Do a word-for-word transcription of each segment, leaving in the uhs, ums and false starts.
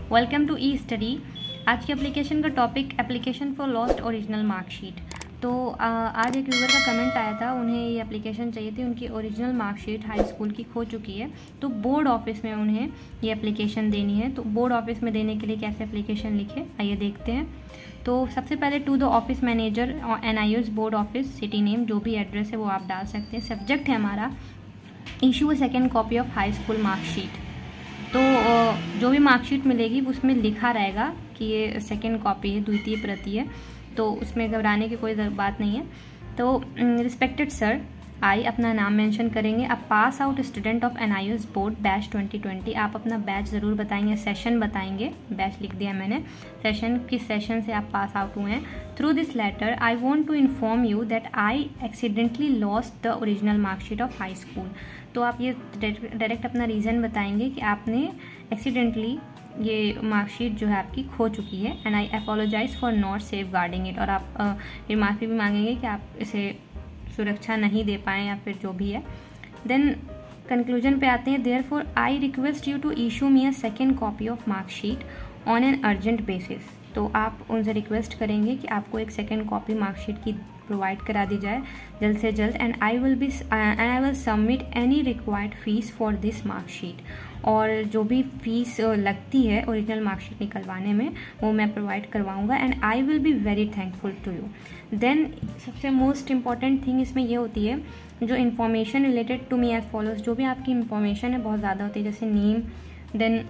Welcome to E study. आज की application का topic application for lost original marksheet. तो आ, आज एक यूज़र का कमेंट आया था, उन्हें ये एप्लीकेशन चाहिए थी, उनकी ओरिजिनल मार्कशीट हाई स्कूल की खो चुकी है, तो बोर्ड ऑफिस में उन्हें ये एप्लीकेशन देनी है। तो बोर्ड ऑफिस में देने के लिए कैसे एप्लीकेशन लिखे, आइए देखते हैं। तो सबसे पहले to the office manager N I S board office, city name जो भी एड्रेस है वो आप डाल सकते हैं। सब्जेक्ट है हमारा issue a second copy of high school marksheet. तो जो भी मार्कशीट मिलेगी उसमें लिखा रहेगा कि ये सेकेंड कॉपी है, द्वितीय प्रति है, तो उसमें घबराने की कोई बात नहीं है। तो रिस्पेक्टेड सर, आई अपना नाम मेंशन करेंगे। आप pass out student of N I S board batch twenty twenty, आप अपना बैच ज़रूर बताएंगे, सेशन बताएंगे, बैच लिख दिया मैंने, सेशन किस सेशन से आप पास आउट हुए हैं। Through this letter I want to inform you that I accidentally lost the original marksheet of high school. तो आप ये डायरेक्ट अपना रीज़न बताएंगे कि आपने एक्सीडेंटली ये मार्कशीट जो है आपकी खो चुकी है, and I apologise for not safeguarding it. और आप फिर माफ़ी भी मांगेंगे कि आप इसे सुरक्षा नहीं दे पाएँ या फिर जो भी है। देन कंक्लूजन पे आते हैं। Therefore I request you to issue me a second copy of marksheet on an urgent basis. तो आप उनसे रिक्वेस्ट करेंगे कि आपको एक सेकेंड कॉपी मार्कशीट की प्रोवाइड करा दी जाए जल्द से जल्द, and I will be and I will submit any required fees for this marksheet. और जो भी फीस लगती है ओरिजिनल मार्कशीट निकलवाने में वो मैं प्रोवाइड करवाऊंगा, and I will be very thankful to you. Then सबसे मोस्ट इम्पॉर्टेंट थिंग इसमें ये होती है, जो information related to me as follows, जो भी आपकी इन्फॉर्मेशन है बहुत ज़्यादा होती है, जैसे name, then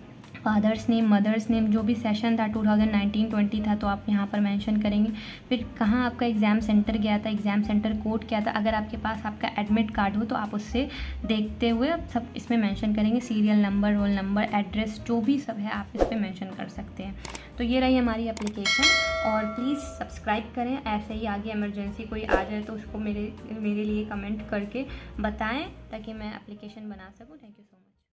father's name, mother's name, जो भी सेशन था टू थाउजेंड नाइनटीन ट्वेंटी था तो आप यहाँ पर मेंशन करेंगे। फिर कहाँ आपका एग्ज़ाम सेंटर गया था, एग्ज़ाम सेंटर कोड क्या था, अगर आपके पास आपका एडमिट कार्ड हो तो आप उससे देखते हुए सब इसमें मेंशन करेंगे। Serial number, roll number, address, जो भी सब है आप इस पर मेंशन कर सकते हैं। तो ये रही हमारी एप्लीकेशन, और प्लीज़ सब्सक्राइब करें। ऐसे ही आगे इमरजेंसी कोई आ जाए तो उसको मेरे मेरे लिए कमेंट करके बताएँ ताकि मैं एप्लीकेशन बना सकूँ। Thank you so much.